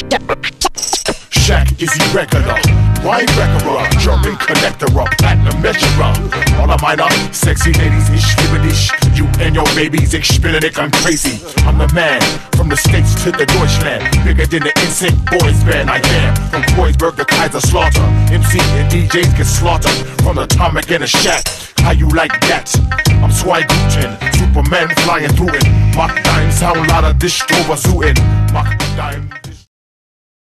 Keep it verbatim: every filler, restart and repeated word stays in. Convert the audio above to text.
Shack is irregular, wine wreckerer, German connector, platinum measurer. All of mine are sexy ladies, ich liebe dich. You and your babies, ich bin it, I'm crazy. I'm the man, from the States to the Deutschland. Bigger than the Insect Boys band, I am. From Kreuzberg to Kaiserslautern, M C and D Js get slaughtered. From the Atomic and the Shack, how you like that? I'm Swaguten, Superman flying through it. Mach dein Sound, lader dich drüber zu in. Mach dein